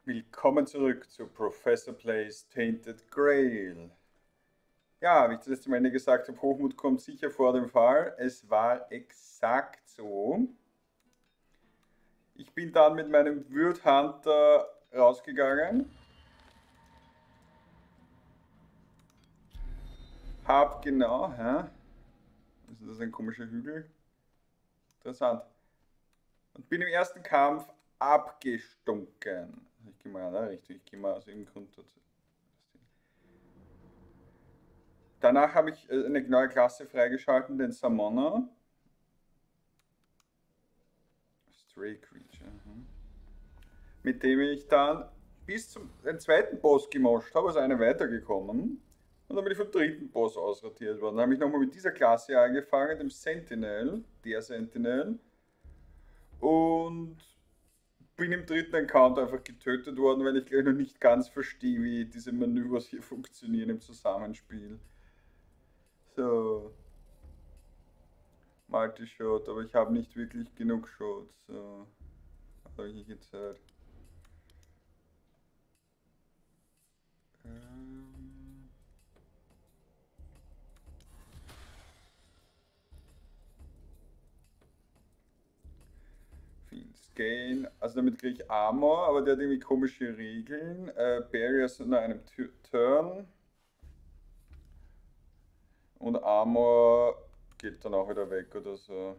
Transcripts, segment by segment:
Willkommen zurück zu Professor Plays Tainted Grail. Ja, wie ich das letzte Ende gesagt habe, Hochmut kommt sicher vor dem Fall. Es war exakt so. Ich bin dann mit meinem Würd Hunter rausgegangen. Hab genau, hä? Ist das ein komischer Hügel? Interessant. Und bin im ersten Kampf abgestunken. Ich gehe mal, ne? Richtig, ich gehe mal aus irgendeinem Grund dazu. Danach habe ich eine neue Klasse freigeschalten, den Summoner. Stray Creature. Mit dem ich dann bis zum zweiten Boss gemoscht habe, also eine weitergekommen. Und dann bin ich vom dritten Boss ausratiert worden. Dann habe ich nochmal mit dieser Klasse angefangen, dem Sentinel, der Sentinel. Und bin im dritten Encounter einfach getötet worden, weil ich gleich noch nicht ganz verstehe, wie diese Manövers hier funktionieren im Zusammenspiel. So. Multi-Shot, aber ich habe nicht wirklich genug Shots. So. Habe ich nicht Zeit. Scale, also damit kriege ich Armor, aber der hat irgendwie komische Regeln. Barriers nur einem Turn. Und Armor geht dann auch wieder weg oder so.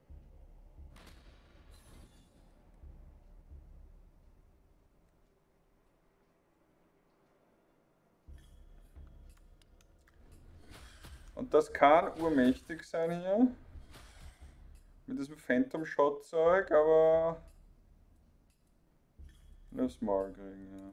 Und das kann urmächtig sein hier. Mit diesem Phantom Shot Zeug, aber nur Small kriegen, ja.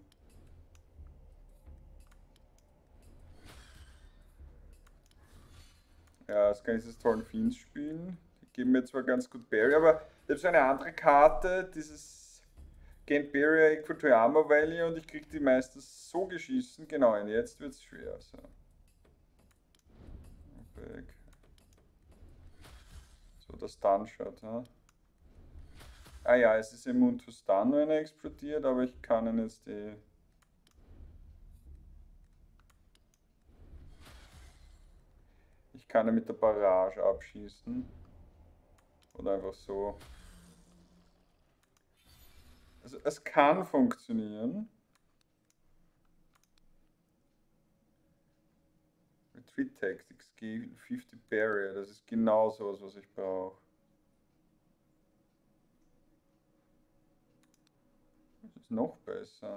Ja, jetzt kann ich das tollen Fiends spielen. Die geben mir zwar ganz gut Barrier, aber ich habe so eine andere Karte, dieses Gain Barrier equal to Armor Value und ich kriege die meistens so geschissen. Genau, und jetzt wird es schwer. So. Weg. So, der Stun-Shot, ja. Ah ja, es ist immun to Stun, wenn er explodiert, aber ich kann ihn jetzt die... Ich kann ihn mit der Barrage abschießen. Oder einfach so. Also es kann funktionieren. Retreat Tactics, G50 Barrier, das ist genau sowas, was ich brauche. Das ist noch besser.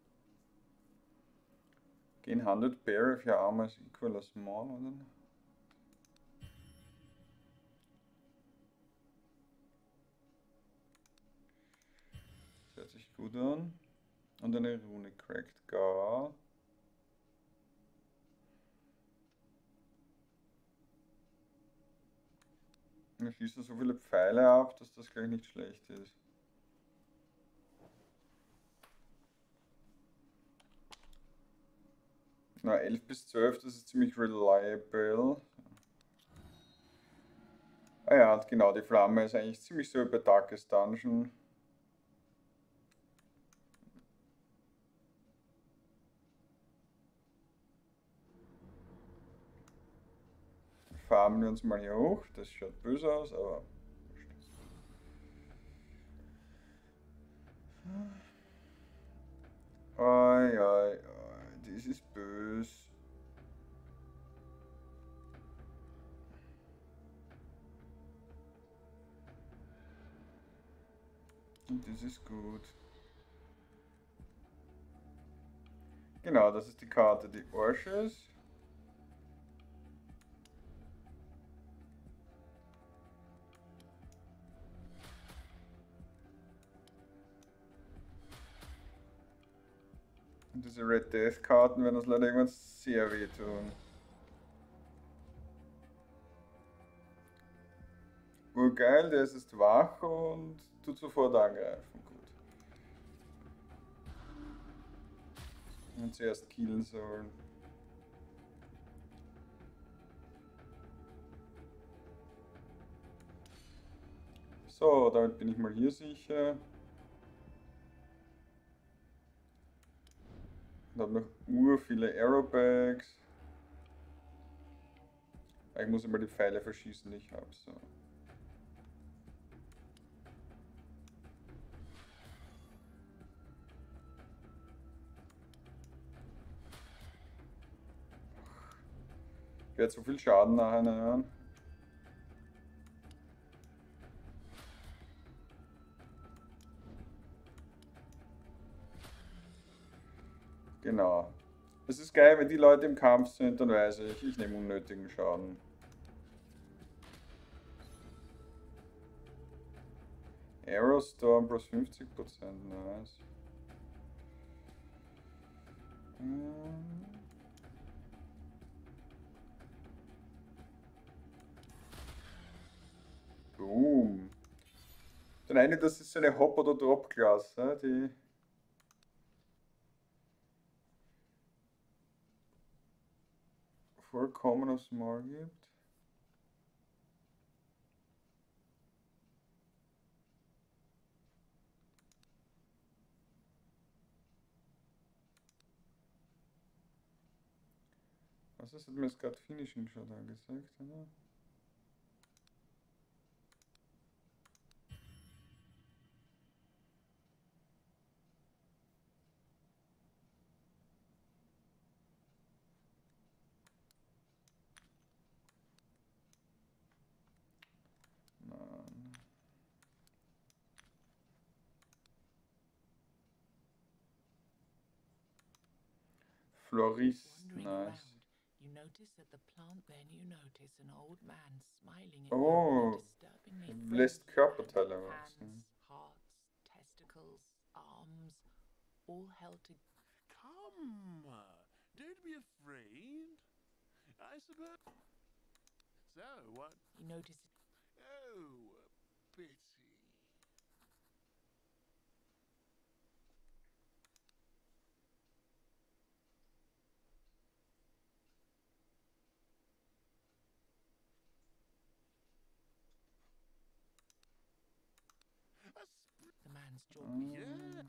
Gain 100 Barrier if your armor is equal or small, oder? Das hört sich gut an. Und eine Rune Cracked Gar. Wir schießen so viele Pfeile ab, dass das gleich nicht schlecht ist. Na, 11 bis 12, das ist ziemlich reliable. Ah ja, und genau, die Flamme ist eigentlich ziemlich so bei Darkest Dungeon. Farmen wir uns mal hier hoch. Das schaut böse aus, aber... Oi, oi, oi, das ist böse. Und das ist gut. Genau, das ist die Karte, die Orches. Und diese Red Death Karten werden uns leider irgendwann sehr wehtun. Urgeil, der ist jetzt wach und tut sofort angreifen. Gut. Und zuerst killen sollen. So, damit bin ich mal hier sicher. Und habe noch viele Aerobags. Ich muss immer die Pfeile verschießen, die ich habe. So. Ich werde so viel Schaden nachher nehmen. Genau. Es ist geil, wenn die Leute im Kampf sind, dann weiß ich nehme unnötigen Schaden. Aerostorm plus 50%, nice. Boom. Dann eine, das ist so eine Hop- oder Drop-Klasse, die vollkommen aufs Maul gibt. Was ist, hat mir jetzt gerade Finishing schon angezeigt, oder? Nein. Florist, nice. You notice that the plant, then you notice an old man smiling at Oh, you in a disturbingly lässt friendly Körperteile manner. wachsen. Hands, hearts, testicles, arms, all held together. Come, don't be afraid. I suppose. So, what? You notice Oh, pity. the man's jaw. Yeah.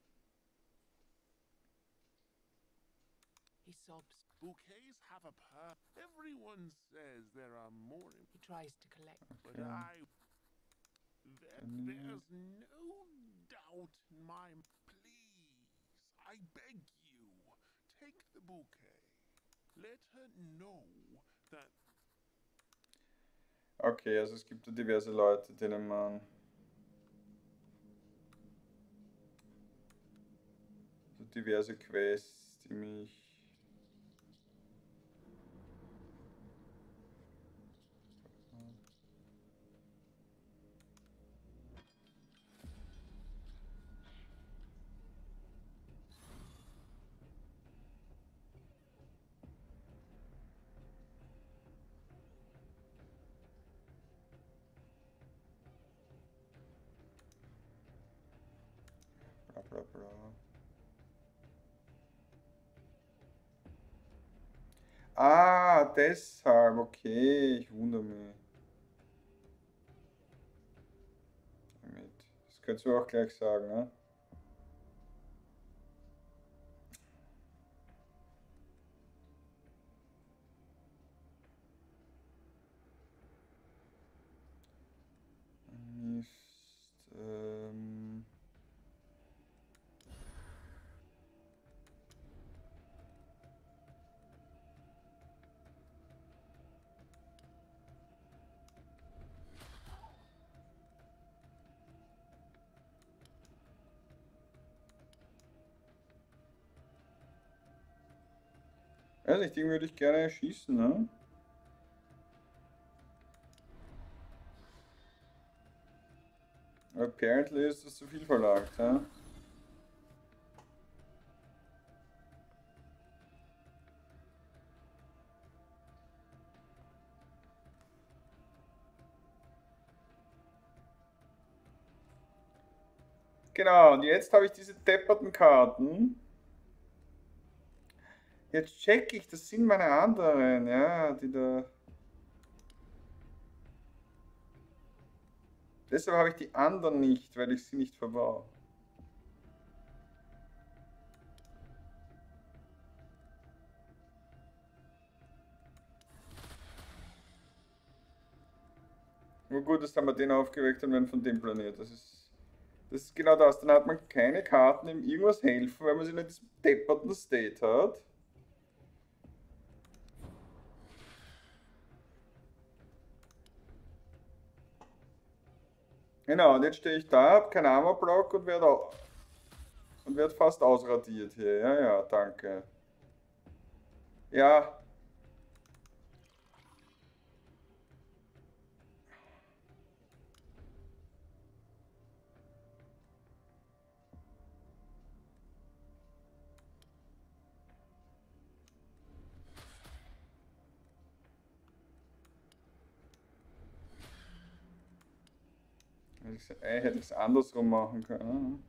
He sobs. Bouquets have a Everyone says there are more. He tries to collect. But Okay. there's no doubt in my. Please, I beg you, take the bouquet. Let her know that. Okay, also es gibt da diverse Leute, denen man so diverse Quests, die mich bla bla bla. Ah, deshalb, okay, ich wundere mich. Das könntest du auch gleich sagen, ne? Ist, weiß nicht, den würde ich gerne schießen, ne? Apparently ist das zu viel verlangt, ja? Genau, und jetzt habe ich diese depperten Karten. Jetzt check ich, das sind meine anderen, ja, die da. Deshalb habe ich die anderen nicht, weil ich sie nicht verbaue. Nur gut, dass wir den aufgeweckt haben, wenn von dem Planet. Das ist genau das. Dann hat man keine Karten, ihm irgendwas helfen, weil man sich in diesem depperten State hat. Genau, und jetzt stehe ich da, habe keinen Armorblock und werd fast ausradiert hier. Ja, ja, danke. Ja. Hätte ich es andersrum machen können.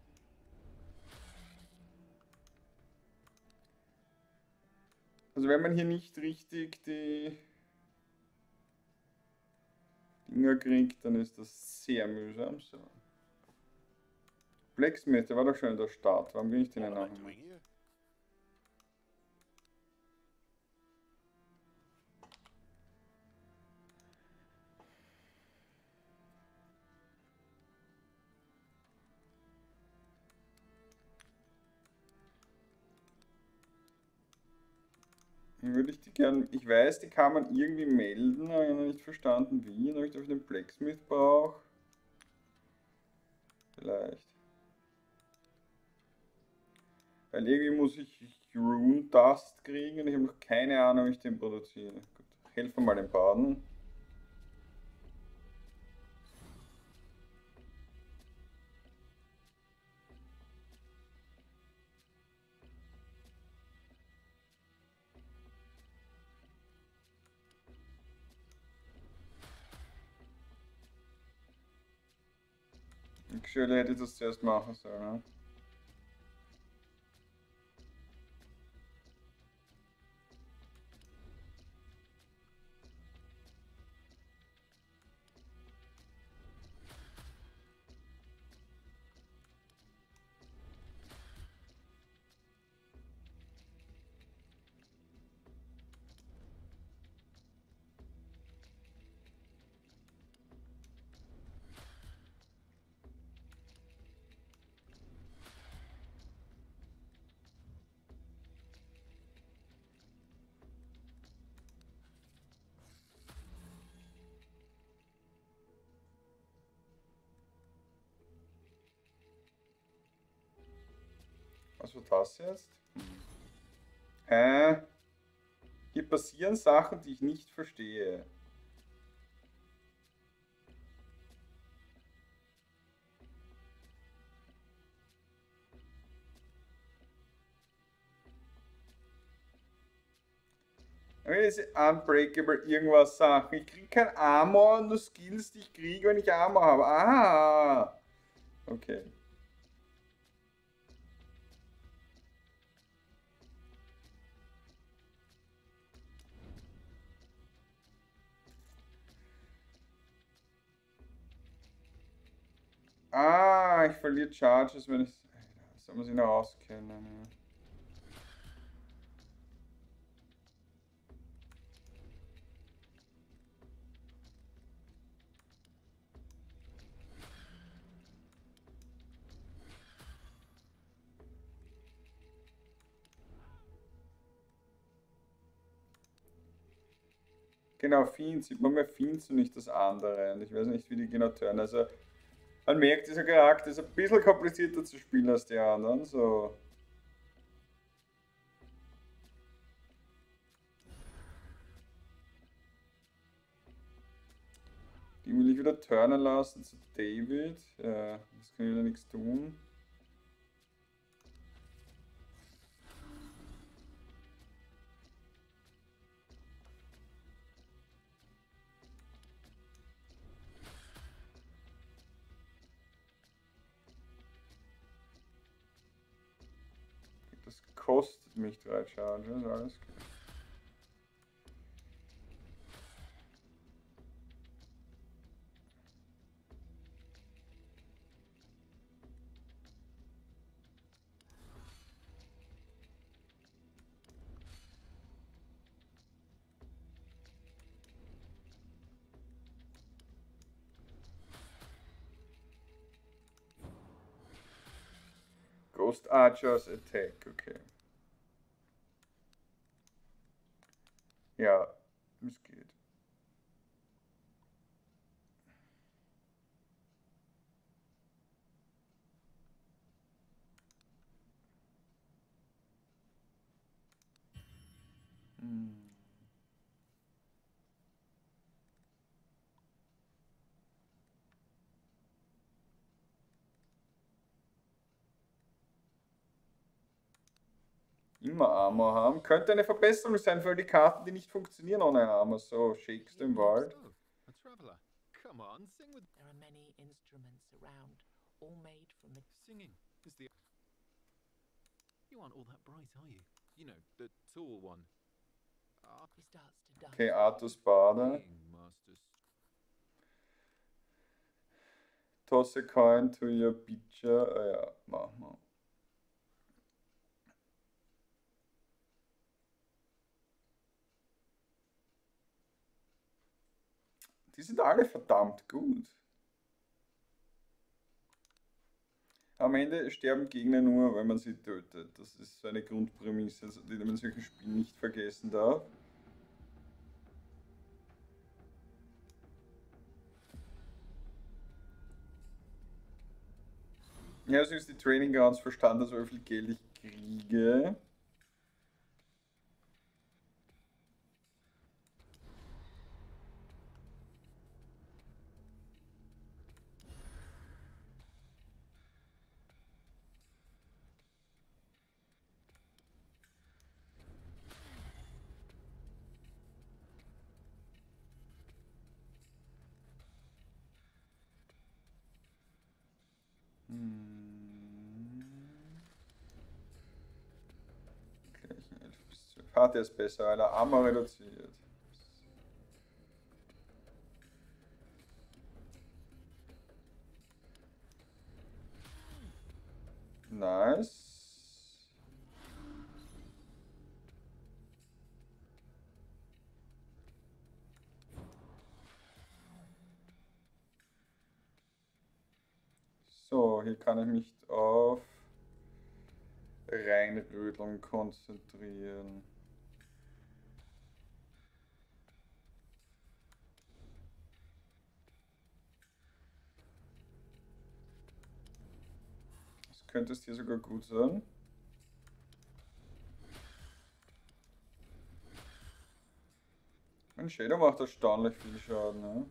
Also wenn man hier nicht richtig die Dinger kriegt, dann ist das sehr mühsam. So. Blacksmith, der war doch schon in der Start. Warum bin ich den denn What noch am I nicht? doing here? Dann würde ich die gern. Ich weiß, die kann man irgendwie melden, aber ich habe noch nicht verstanden wie. Dann habe ich dafür den Blacksmith brauche. Vielleicht. Weil irgendwie muss ich Rune Dust kriegen und ich habe noch keine Ahnung, wie ich den produziere. Gut, helfen mal den Baden. Actually hätte ich das zuerst machen sollen. Ne? Was war das jetzt? Hier passieren Sachen, die ich nicht verstehe. Diese Unbreakable irgendwas Sachen. Ich kriege kein Armor, nur Skills, die ich kriege, wenn ich Armor habe. Ah! Okay. Ah, ich verliere Charges, wenn ich. Das muss ich noch auskennen. Ja. Genau, Fiends. Sieht man mehr Fiends und nicht das andere. Und ich weiß nicht, wie die genau turnen. Also, man merkt, dieser Charakter ist ein bisschen komplizierter zu spielen als die anderen. So. Die will ich wieder turnen lassen zu David. Das kann ich wieder nichts tun. Das kostet mich 3 Charges, alles klar. Ghost Archers Attack, okay. Ja, es geht. Immer Armor haben. Könnte eine Verbesserung sein für die Karten, die nicht funktionieren ohne Armor. So, Shakes den Wald. Oh, a traveler. Come on, sing with There are many instruments around, all made from the singing. Is the You aren't all that bright, are you? You know, the tall one. He starts to dance. Okay, Artus Bade. Playing masters. Toss a coin to your pitcher. Ja, machen wir. Die sind alle verdammt gut. Am Ende sterben Gegner nur, wenn man sie tötet. Das ist so eine Grundprämisse, die man in solchen Spielen nicht vergessen darf. Ja, also ist die Training Grounds verstanden, also wie viel Geld ich kriege. Gleich 11 bis 12. Hat er ist besser, weil er Armor reduziert. Nice. So, hier kann ich mich auf Reinrödeln konzentrieren. Das könnte es hier sogar gut sein. Ein Shadow macht erstaunlich viel Schaden, ne?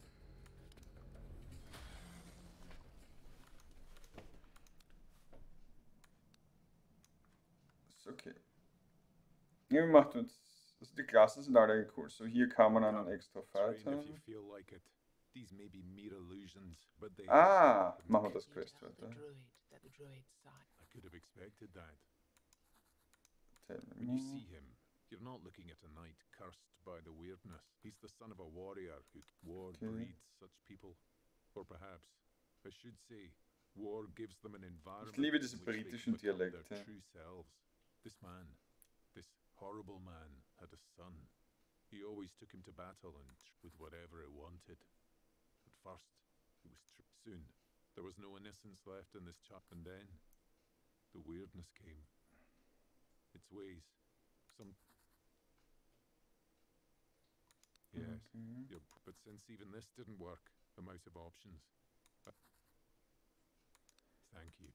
Ist okay. Ja, macht uns. Also die Klassen sind alle cool. So hier kann man einen extra Train Fighter. if you feel like it. These may be mere illusions, but they Ah, machen wir das You Quest tell the weiter. druid that the druid's sight. I could have expected that. Tell When you me. see him, you're not looking at a knight cursed by the weirdness. He's the son of a warrior who war Okay. breeds such people. Or perhaps, I should say, war gives them an environment liebe diese in which they britischen can become their Dialekte. true selves. This man, this horrible man, had a son. He always took him to battle and with whatever it wanted. At first, it was soon. There was no innocence left in this chap, and then the weirdness came. Its ways. Some. Yes, Okay. but since even this didn't work, I'm out of options. Thank you.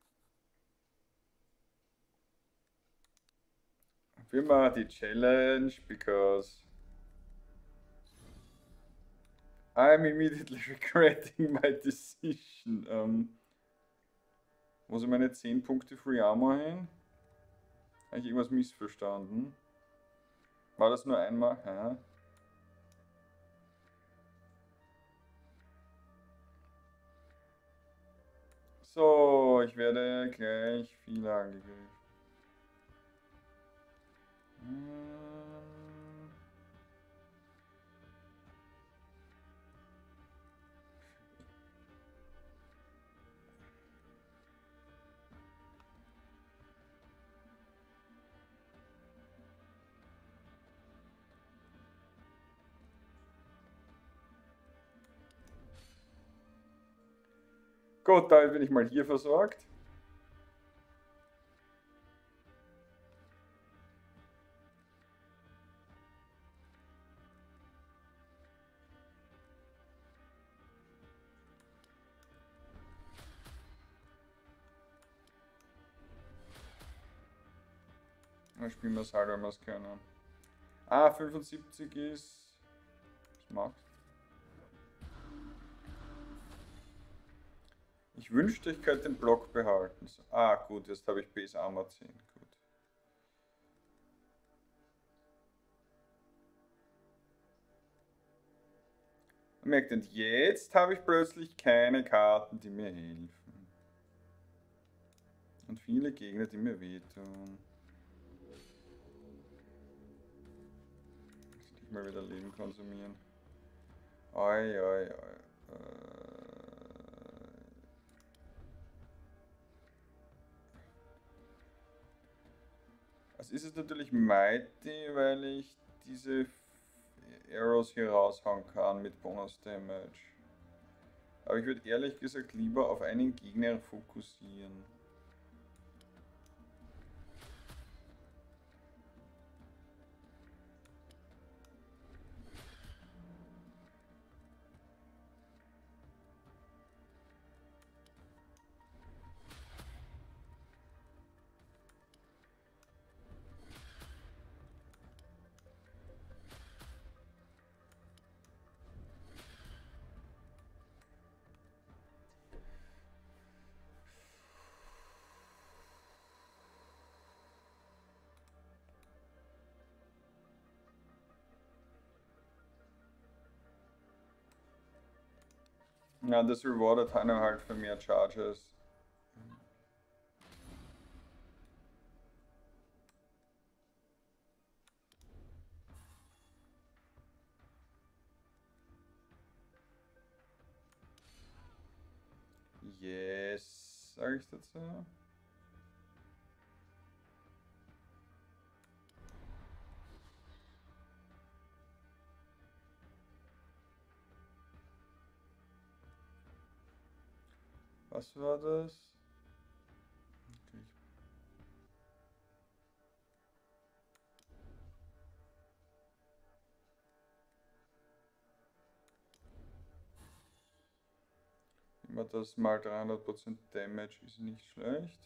Wir machen die Challenge because I'm immediately regretting my decision. Wo sind meine 10 Punkte Free Armor hin? Habe ich irgendwas missverstanden? War das nur einmal? Ja. So, ich werde gleich viel angegriffen. Gut, damit bin ich mal hier versorgt. Dann spielen wir es halt, wenn wir es können. Ah, 75 ist... Was macht? Ich wünschte, ich könnte den Block behalten. So. Ah, gut, jetzt habe ich Base Armor 10. Gut. Man merkt, und jetzt habe ich plötzlich keine Karten, die mir helfen. Und viele Gegner, die mir wehtun. Muss ich mal wieder Leben konsumieren. Oi, oi, oi. Also ist es natürlich Mighty, weil ich diese Arrows hier raushauen kann mit Bonus Damage. Aber ich würde ehrlich gesagt lieber auf einen Gegner fokussieren. Ja, das rewardet einer halt für mehr Charges. Yes, sage ich dazu. Was war das? Okay. Immer das mal 300% Damage ist nicht schlecht.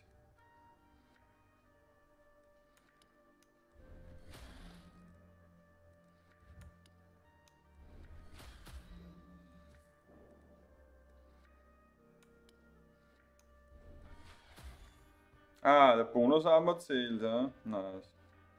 Ah, der Bonusarmor zählt, ja? Nice.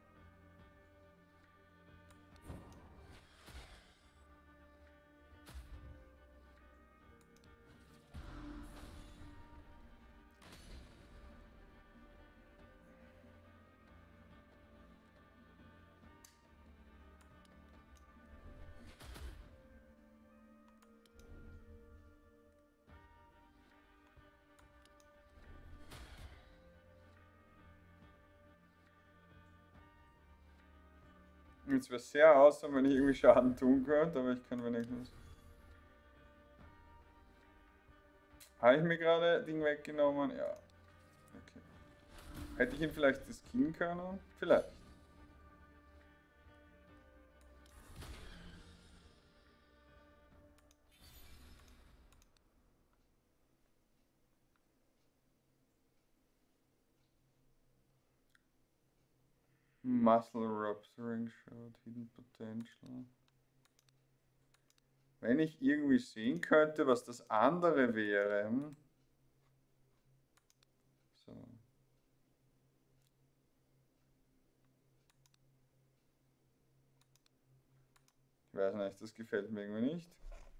Jetzt wäre es sehr awesome, wenn ich irgendwie Schaden tun könnte, aber ich kann wenigstens. Habe ich mir gerade Ding weggenommen? Ja. Okay. Hätte ich ihn vielleicht skillen können? Vielleicht. Muscle Rupturing Shot, Hidden Potential. Wenn ich irgendwie sehen könnte, was das andere wäre. So. Ich weiß nicht, das gefällt mir irgendwie nicht.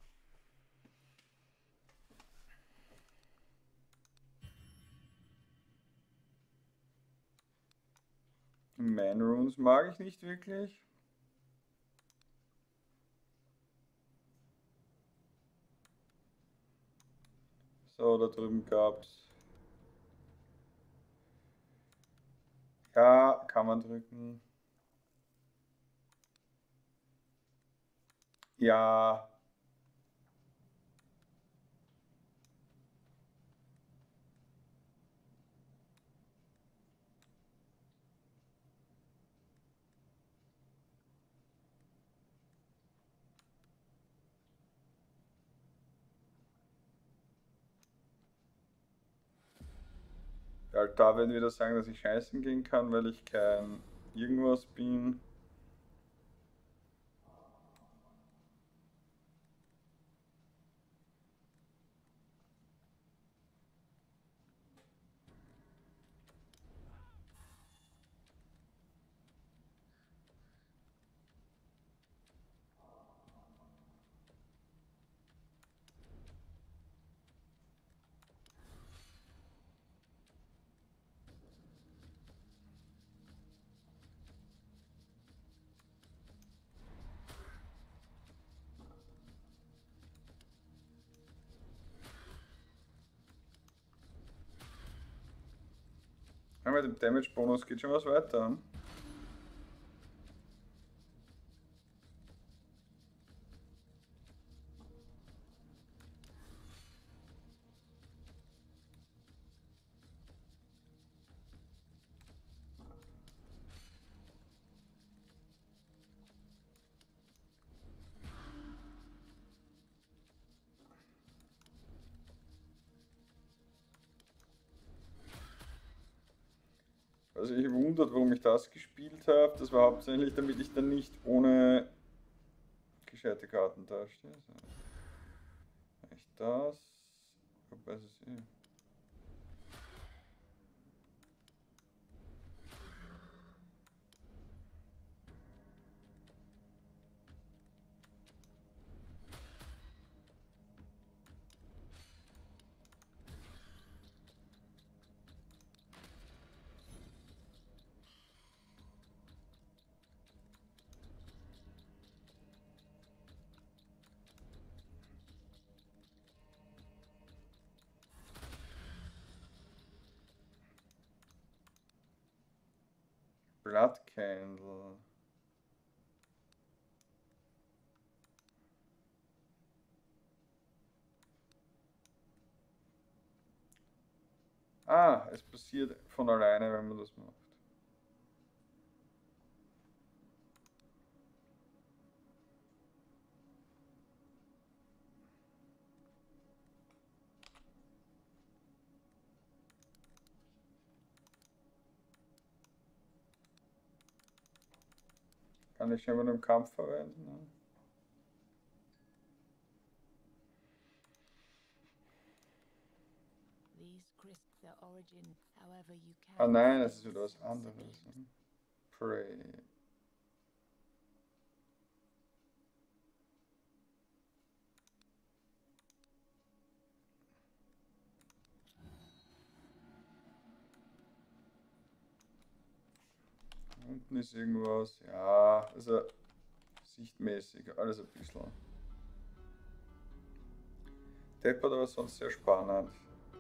Man Runes mag ich nicht wirklich. So, da drüben gab's. Ja, kann man drücken. Ja. Ja, da werden wieder sagen, dass ich scheißen gehen kann, weil ich kein irgendwas bin. Ja, mit dem Damage-Bonus geht schon was weiter. Also ich wundert, warum ich das gespielt habe. Das war hauptsächlich, damit ich dann nicht ohne gescheite Karten dastehe. So. Echt das. Wobei es ist eh. Blood Candle. Ah, es passiert von alleine, wenn man das macht. Kann ich schon mal im Kampf verwenden. Ne? Ah nein, das ist wieder was anderes. Ne? Pray. Unten ist irgendwas. Ja, also sichtmäßig, alles ein bisschen. Deppert, aber sonst sehr spannend.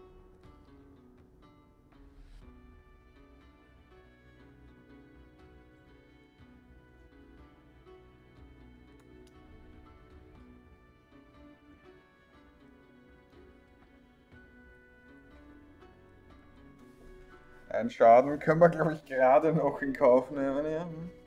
Einen Schaden können wir, glaube ich, gerade noch in Kauf nehmen. Ja.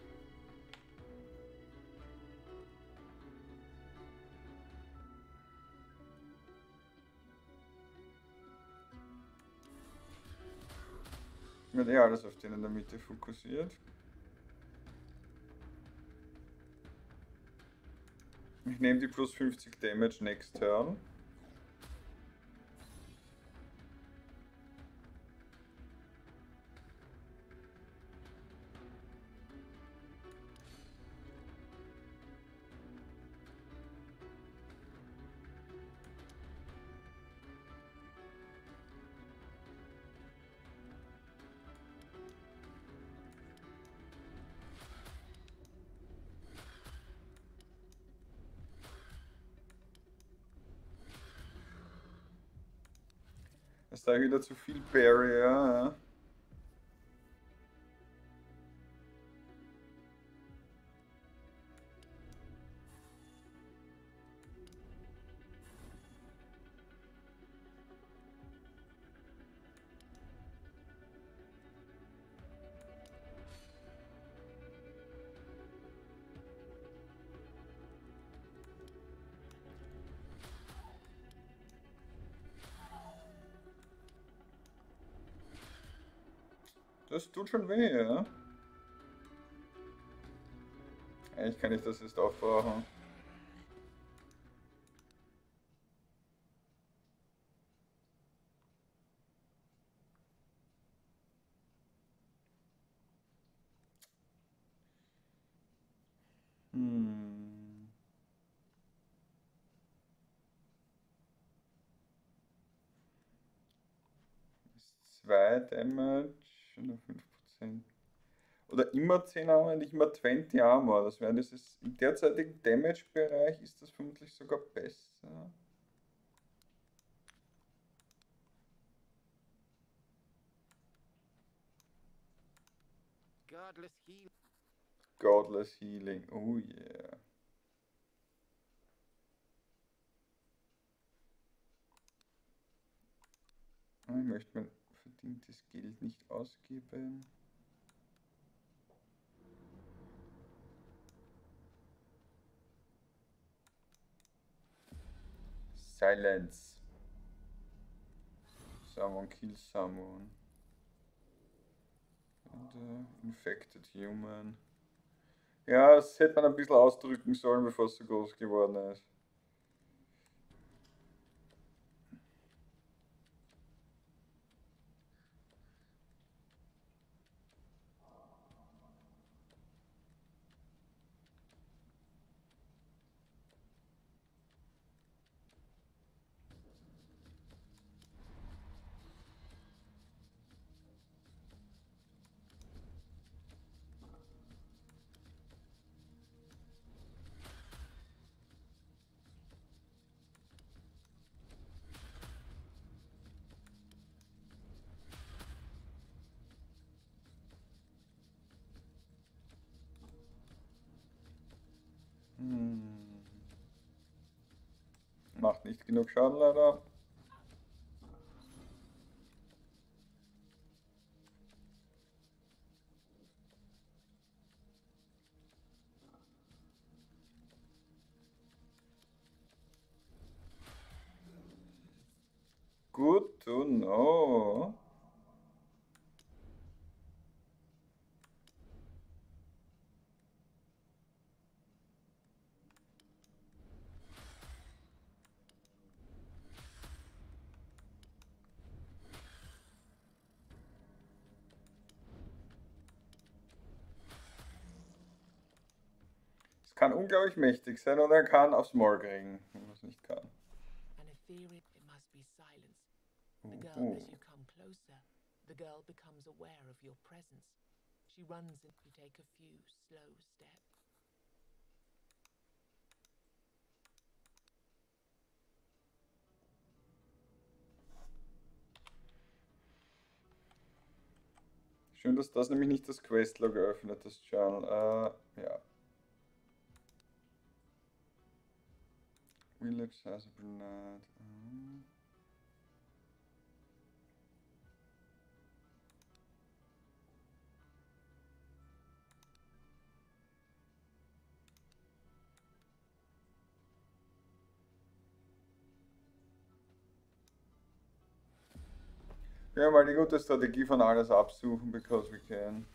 Wird eh alles auf den in der Mitte fokussiert. Ich nehme die plus 50 Damage next turn. Ist da wieder zu viel Barrier, ja. Das tut schon weh, ja. Eigentlich kann ich das jetzt aufbrauchen. Hm. 2 Damage oder 5%. Oder immer 10 Armor, nicht immer 20 Armor. Das wäre dieses im derzeitigen Damage-Bereich ist das vermutlich sogar besser. Godless heal. Godless Healing, oh yeah. Ich möchte mein verdientes Geld nicht ausgeben. Silence. Someone kill someone. And, infected human. Ja, das hätte man ein bisschen ausdrücken sollen, bevor es so groß geworden ist. Macht nicht genug Schaden leider. Good to know. Es kann unglaublich mächtig sein oder er kann aufs Maul kriegen, wenn man es nicht kann. An ethereal, it must be silence. The girl, as you come closer, the girl becomes aware of your presence. She runs and you take a few slow steps. Schön, dass das nämlich nicht das Questlog geöffnet ist, John. Ja. Village has a brunette. Ja, mal die gute Strategie von alles absuchen, because we can.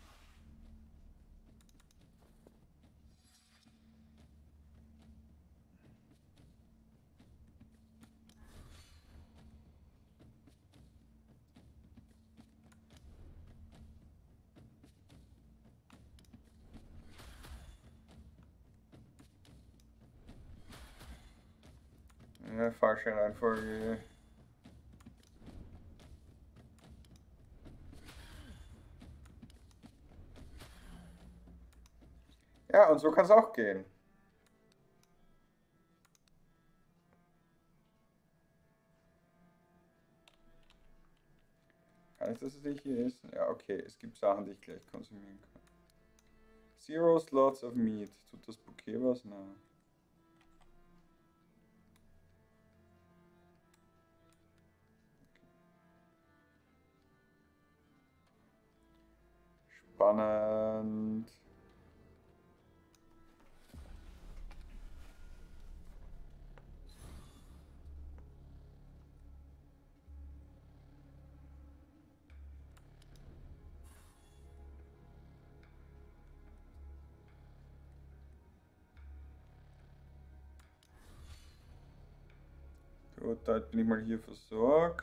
Ja, falsche Reihenfolge. Ja, und so kann es auch gehen. Kann ich das jetzt nicht hier essen? Ja, okay, es gibt Sachen, die ich gleich konsumieren kann. 0 slots of meat. Tut das Bouquet was? Nein. Spannend. Gut, da bin ich mal hier versorgt.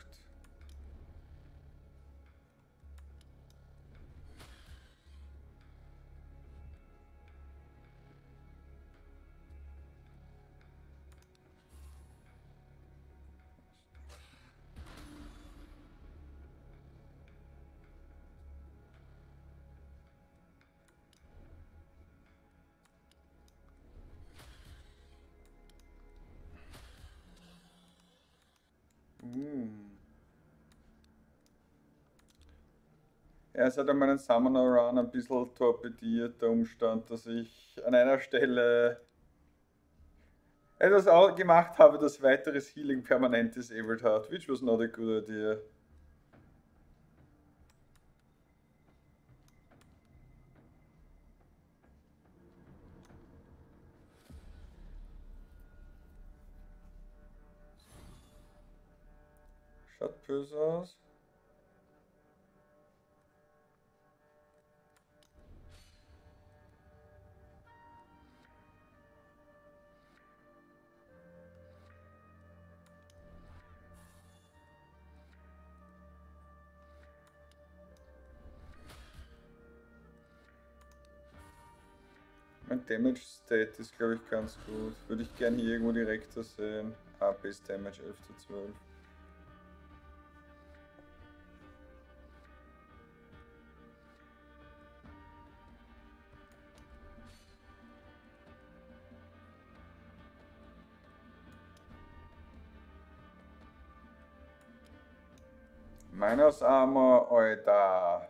Ja, es hat an meinen Summoner Run ein bisschen torpediert, der Umstand, dass ich an einer Stelle etwas gemacht habe, das weiteres Healing permanent disabled hat, which was not a good idea. Schaut böse aus. Mein Damage Stat ist, glaube ich, ganz gut. Würde ich gerne hier irgendwo direkter sehen. Ah, Base Damage 11 zu 12. Minus Armor, Alter.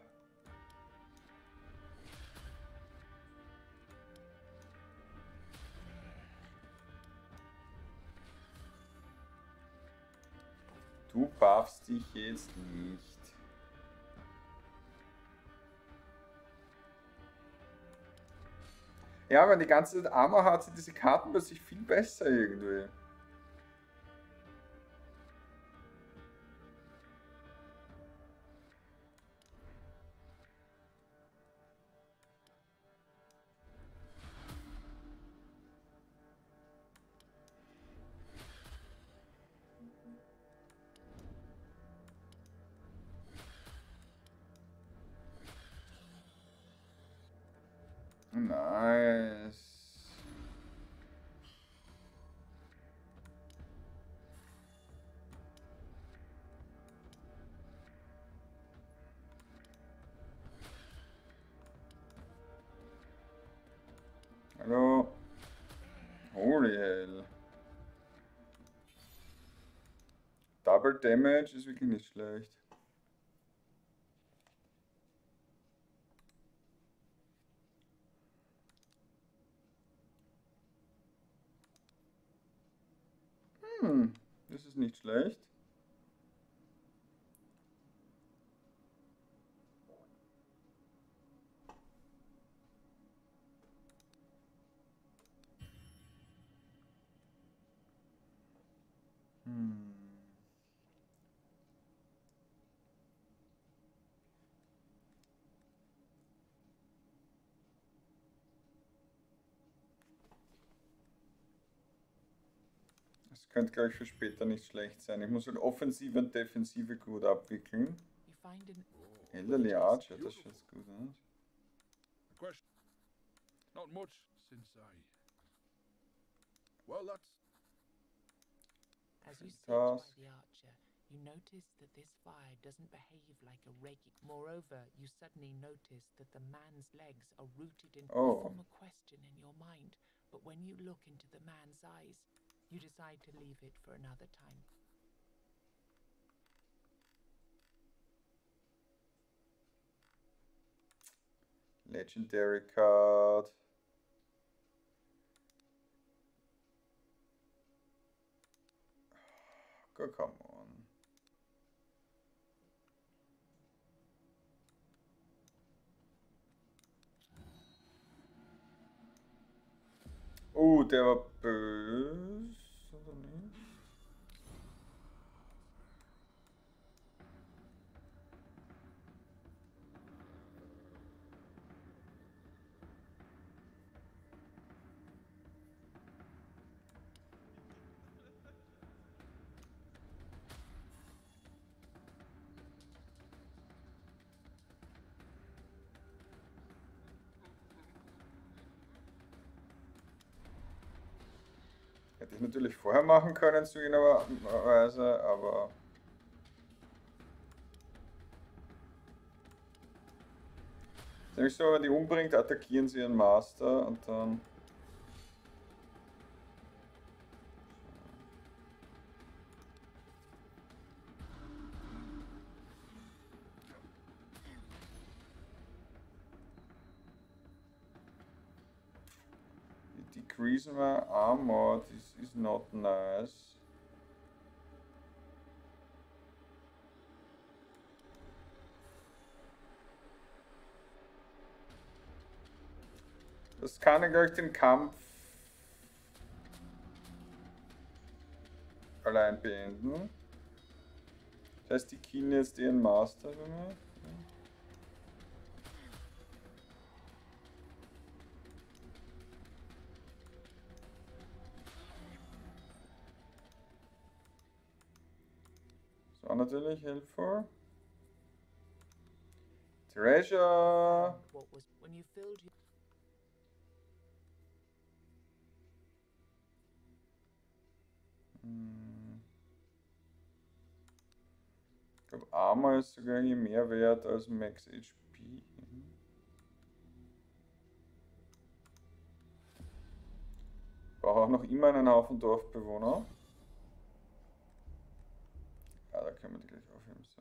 Du buffst dich jetzt nicht. Ja, wenn die ganze Zeit Armor hat, sind diese Karten plötzlich viel besser irgendwie. Nice. Hallo. Holy hell. Double Damage ist wirklich nicht schlecht. Das ist nicht schlecht. Das könnte, glaube ich, für später nicht schlecht sein. Ich muss halt Offensive und Defensive gut abwickeln. You find an Elderly Archer, das schaut gut aus. A question. Not much since I. Well, that's. As you sit Toss. by the archer, you notice that this fire doesn't behave like a regular. Moreover, you suddenly notice that the man's legs are rooted in. Oh. You form a question in your mind, but when you look into the man's eyes, you decide to leave it for another time. Legendary card. Oh, come on. Oh, der war böse, oder nicht? Hätte ich natürlich vorher machen können, zugegebenerweise, aber... Nämlich so, wenn die umbringt, attackieren sie ihren Master und dann... Die decreasen my armor, this is not nice. Das kann ja, glaube ich, den Kampf allein beenden. Das heißt, die killen jetzt ihren Master. Das war natürlich helpful. Treasure! What was when you filled your Ich glaube, Armor ist sogar hier mehr wert als Max HP. Brauche auch noch immer einen Haufen Dorfbewohner. Ja, da können wir die gleich aufheben. So.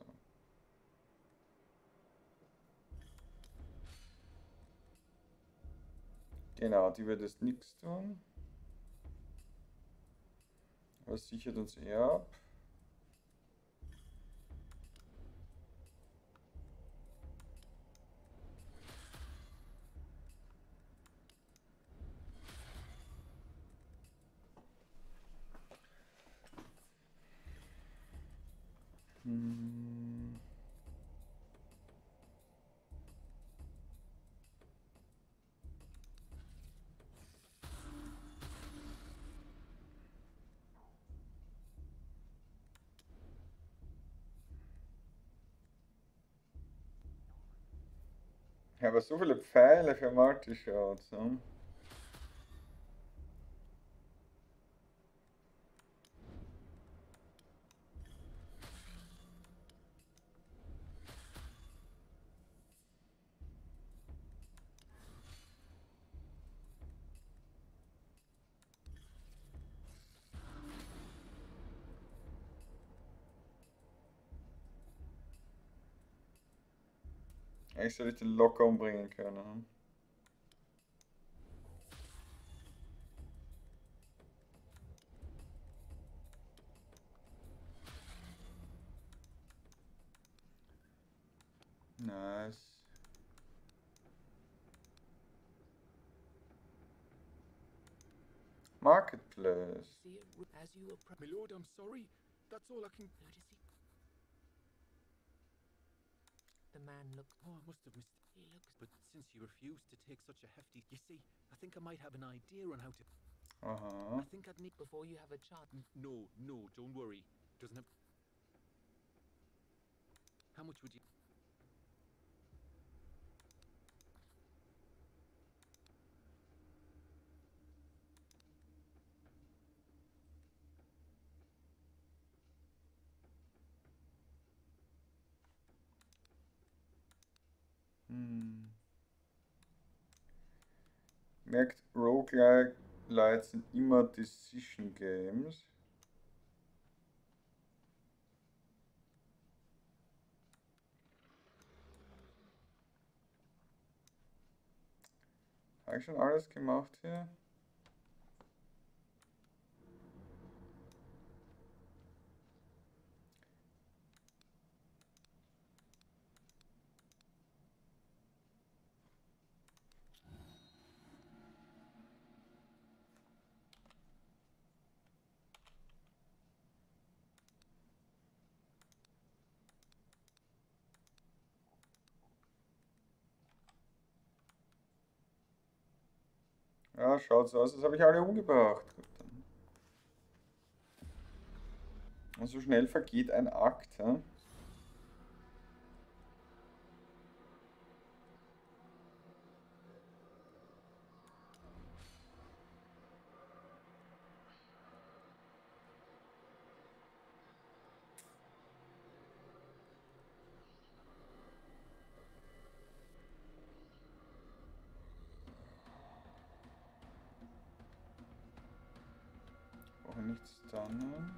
Genau, die wird jetzt nichts tun. Was sichert uns eher ab? Ja, aber so viele Pfeile für Multishots. Hm? Eigentlich soll ich den locker umbringen können. Hm? Nice. Marketplace. see it as you approach. My lord, I'm sorry. That's all I can. Notice the man looks. Oh, I must have missed. He looks. But since you refused to take such a hefty, you see, I think I might have an idea on how to. Aha. I think I'd need. Before you have a chance. No, no, don't worry. Doesn't have. How much would you? Merkt, Roguelites sind immer Decision Games. Habe ich schon alles gemacht hier? Ja, schaut so aus, als habe ich alle umgebracht. Gut, dann. Und so schnell vergeht ein Akt. Ja? nichts dann.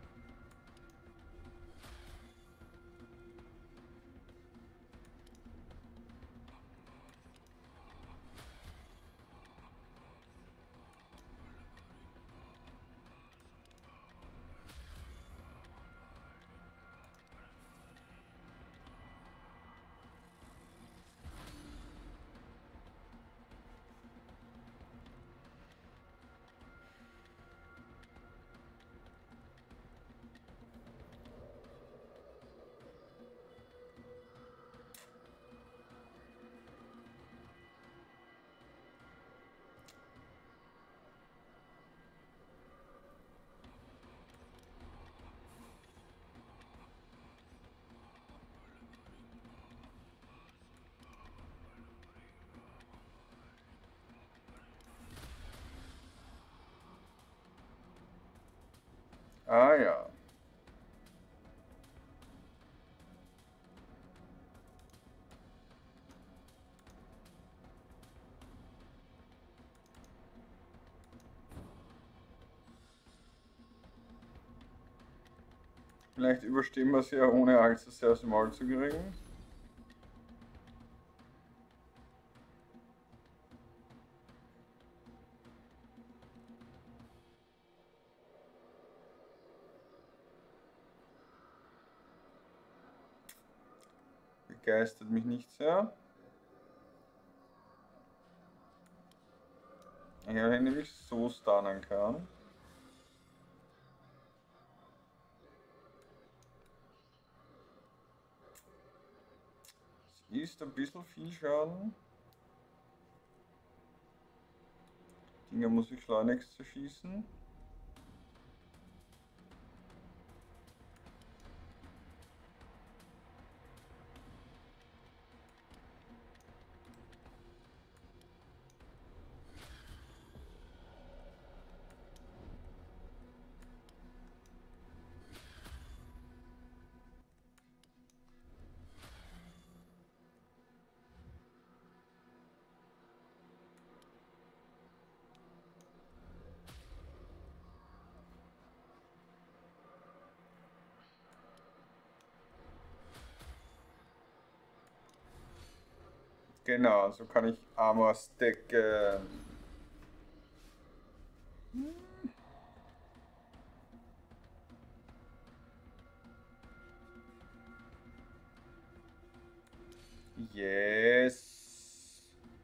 Ah ja. Vielleicht überstehen wir es ja ohne allzu sehr aufs Maul zu kriegen. Begeistert mich nicht sehr. Ich hätte nämlich so stunnen kann. Es ist ein bisschen viel Schaden. Dinger muss ich schleunigst zerschießen. Genau, so kann ich Armor stacken. Yes.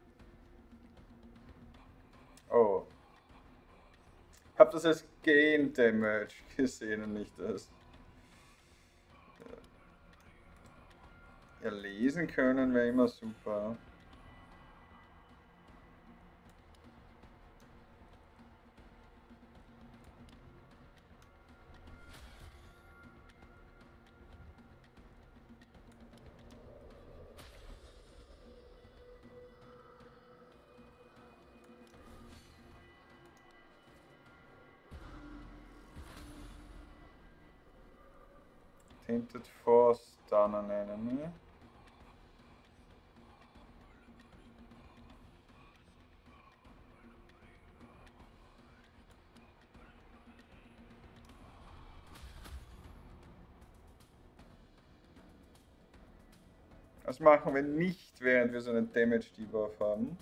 Oh. Ich habe das als Gain Damage gesehen und nicht als. Ja, lesen können wäre immer super. Tinted Force stun an enemy. Das machen wir nicht, während wir so einen Damage Debuff haben.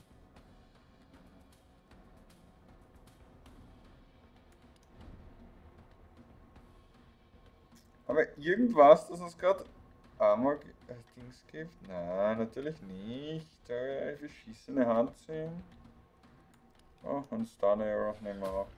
Haben wir irgendwas, das uns gerade Armor Dings gibt? Nein, natürlich nicht. Da eine beschissene Hand sehen. Oh, und Stun Arrow nehmen wir auch.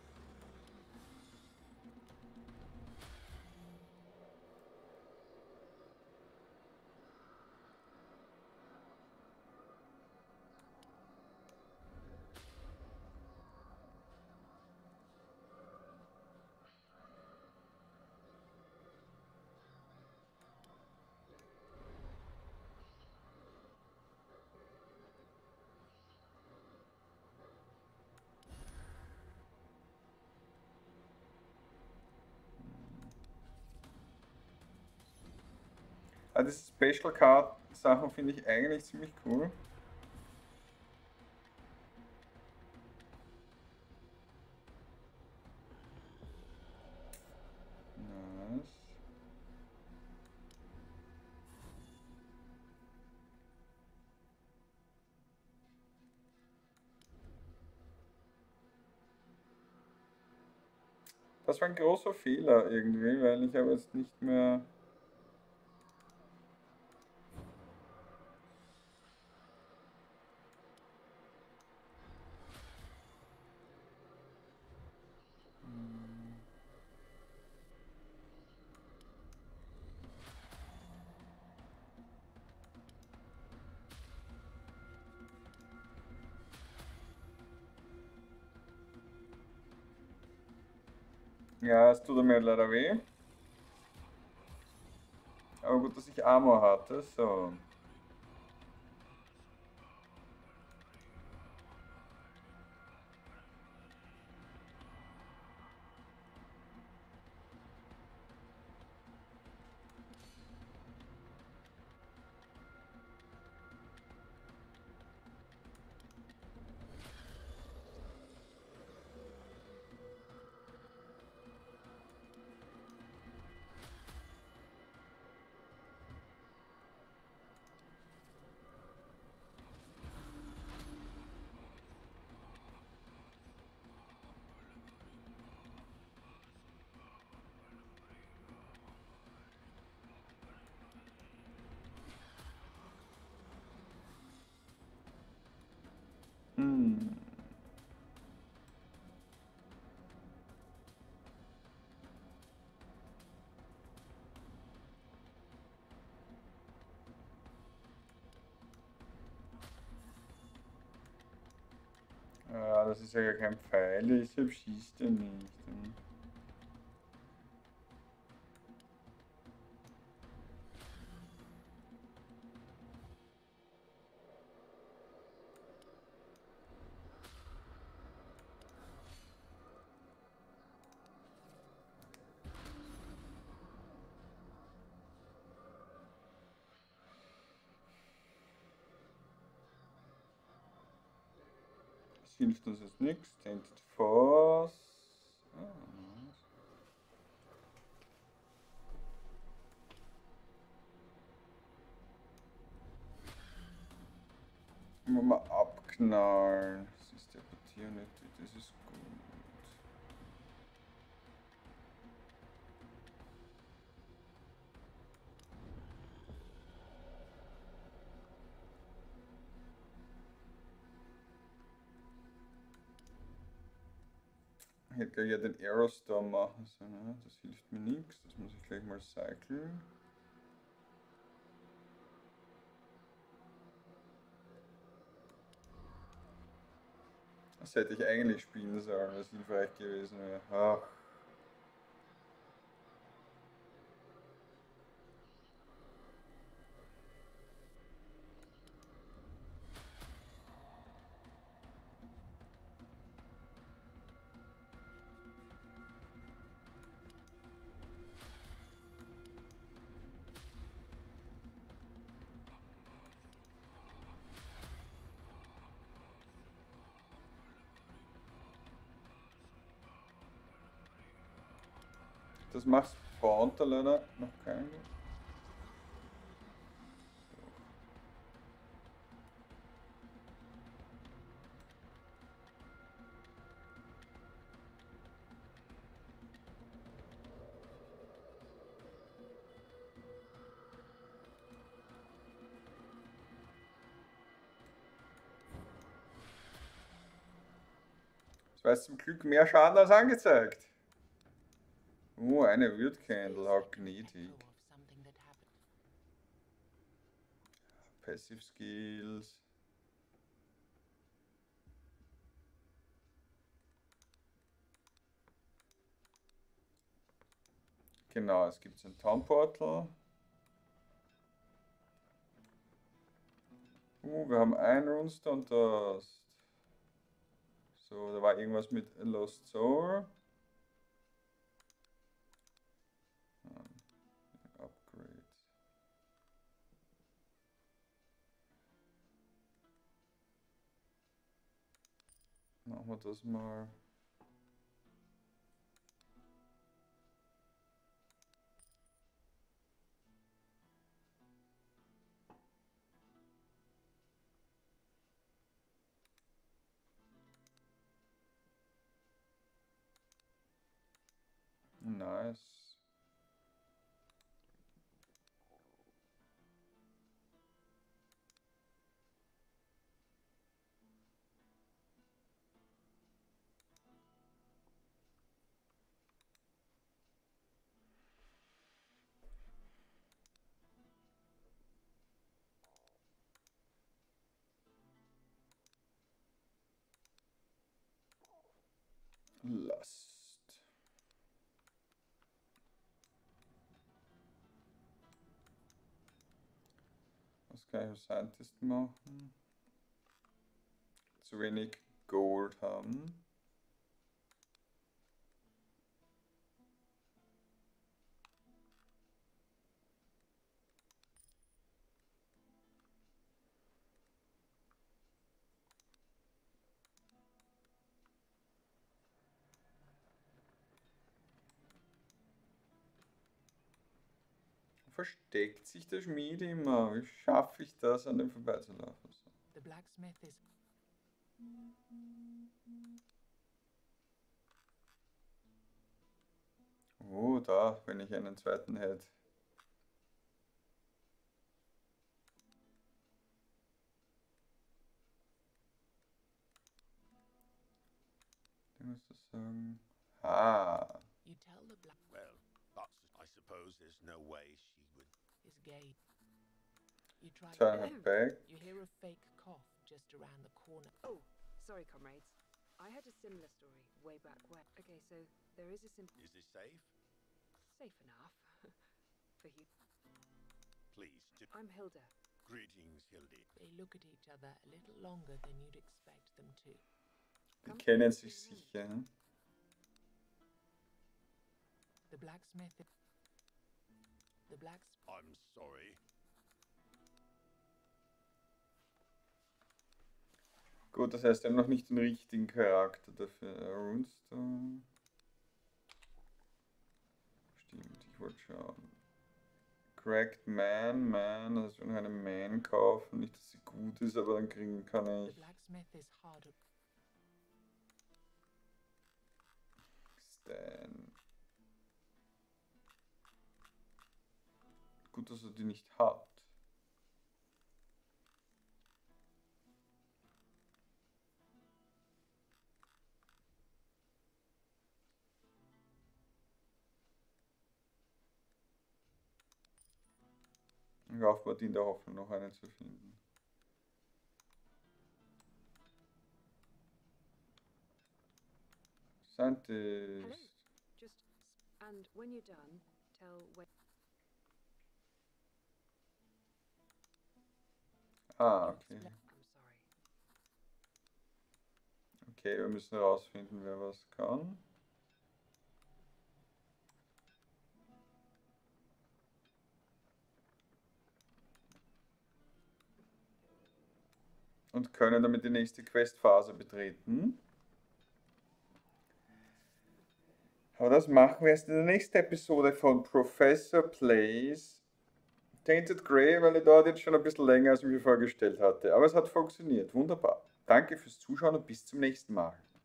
Also diese Special Card Sachen finde ich eigentlich ziemlich cool. Das war ein großer Fehler irgendwie, weil ich habe jetzt nicht mehr... Ja, es tut mir leider weh. Aber gut, dass ich Armor hatte, so. Hm. Ja, das ist ja gar kein Pfeil, deshalb schießt er nicht. Das hilft uns jetzt nichts. Tainted Force. Ah, nice. Mal abknallen. Das ist die Opportunity, das ist gut. Ich hätte gleich ja den Aerostorm machen sollen, ne? Das hilft mir nichts. Das muss ich gleich mal cyclen. Das hätte ich eigentlich spielen sollen, was hilfreich gewesen wäre. Ach. Das macht Spawnter leider noch kein. Das war jetzt zum Glück mehr Schaden als angezeigt. Oh, eine Weird Candle, how gnädig. Passive Skills. Genau, es gibt ein Town Portal. Wir haben ein Runestone Dust. So, da war irgendwas mit A Lost Soul. Upgrades. Machen wir das mal. Nice. Lust. Was kann ich als Scientist machen? Zu wenig Gold haben. Versteckt sich der Schmied immer? Wie schaffe ich das, an dem vorbeizulaufen? The blacksmith is. Oh, da, wenn ich einen zweiten hätte. Ich muss das sagen. Ah. You tell the black Well, I suppose there's no way she would. is gay. You try. Turn her back. You hear a fake cough just around the corner. Oh, sorry, comrades. I had a similar story way back when. Okay, so there is a simple. Is this safe? Safe enough. For you. Please, I'm Hilda. greetings, Hildy. They look at each other a little longer than you'd expect them to. Die kennen sich sicher. Hm? The blacksmith. The blacksmith. I'm sorry. Gut, das heißt, wir haben noch nicht den richtigen Charakter dafür. Runestone. Stimmt, ich wollte schauen. Cracked Man, also wenn wir eine Man kaufen, nicht, dass sie gut ist, aber dann kriegen kann The ich blacksmith is harder. Stan. Gut, dass er die nicht hat. Ich hoffe, in der Hoffnung noch einen zu finden. Hello. Scientist. Just and when you're done, tell when. Ah, okay. I'm sorry. Okay, wir müssen herausfinden, wer was kann. Und können damit die nächste Questphase betreten. Aber das machen wir erst in der nächsten Episode von Professor Plays Tainted Grey, weil er dauert jetzt schon ein bisschen länger, als ich mir vorgestellt hatte. Aber es hat funktioniert. Wunderbar. Danke fürs Zuschauen und bis zum nächsten Mal.